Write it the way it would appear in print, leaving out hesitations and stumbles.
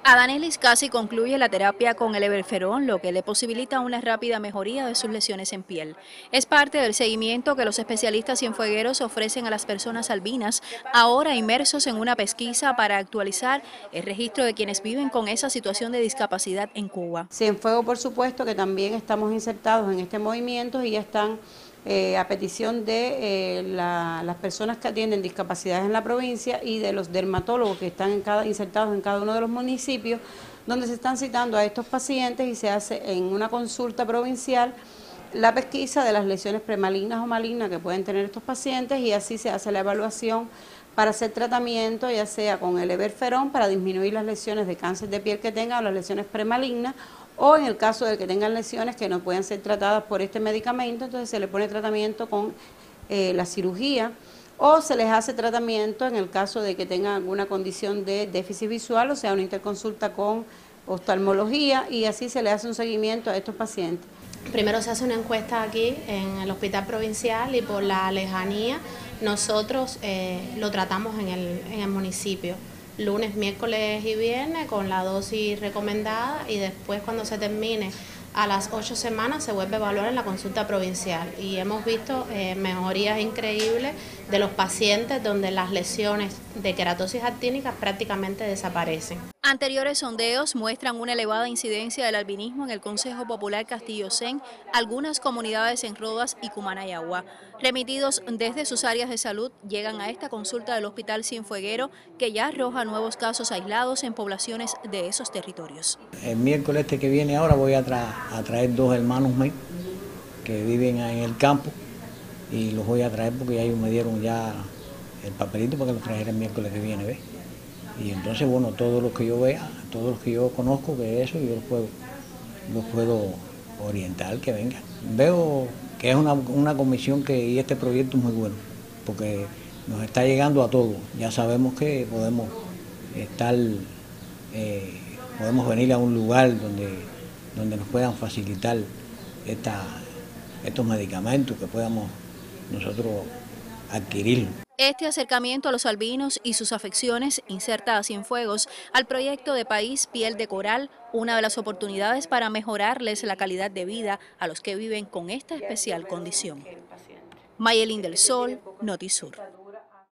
Adanelis casi concluye la terapia con el Everferón, lo que le posibilita una rápida mejoría de sus lesiones en piel. Es parte del seguimiento que los especialistas cienfuegueros ofrecen a las personas albinas, ahora inmersos en una pesquisa para actualizar el registro de quienes viven con esa situación de discapacidad en Cuba. Cienfuegos, por supuesto, que también estamos insertados en este movimiento y ya están a petición de las personas que atienden discapacidades en la provincia y de los dermatólogos que están insertados en cada uno de los municipios, donde se están citando a estos pacientes y se hace en una consulta provincial la pesquisa de las lesiones premalignas o malignas que pueden tener estos pacientes y así se hace la evaluación para hacer tratamiento, ya sea con el Everferón para disminuir las lesiones de cáncer de piel que tengan o las lesiones premalignas, o en el caso de que tengan lesiones que no puedan ser tratadas por este medicamento, entonces se le pone tratamiento con la cirugía, o se les hace tratamiento en el caso de que tengan alguna condición de déficit visual, o sea, una interconsulta con oftalmología, y así se le hace un seguimiento a estos pacientes. Primero se hace una encuesta aquí en el hospital provincial y por la lejanía nosotros lo tratamos en el municipio. Lunes, miércoles y viernes con la dosis recomendada y después cuando se termine a las 8 semanas se vuelve a evaluar en la consulta provincial y hemos visto mejorías increíbles de los pacientes donde las lesiones de queratosis actínica prácticamente desaparecen. Anteriores sondeos muestran una elevada incidencia del albinismo en el Consejo Popular Castillo-Sen, algunas comunidades en Rodas y Cumanayagua. Remitidos desde sus áreas de salud, llegan a esta consulta del Hospital Cienfueguero, que ya arroja nuevos casos aislados en poblaciones de esos territorios. El miércoles que viene ahora voy a traer dos hermanos míos que viven en el campo y los voy a traer porque ya ellos me dieron ya el papelito para que los trajera el miércoles que viene, ¿ves? Y entonces, bueno, todos los que yo vea, todos los que yo conozco de eso, yo los puedo orientar que vengan. Veo que es una comisión y este proyecto es muy bueno, porque nos está llegando a todos. Ya sabemos que podemos podemos venir a un lugar donde nos puedan facilitar estos medicamentos que podamos nosotros adquirirlos. Este acercamiento a los albinos y sus afecciones inserta a Cienfuegos al proyecto de País Piel de Coral, una de las oportunidades para mejorarles la calidad de vida a los que viven con esta especial condición. Mayelín del Sol, Notisur.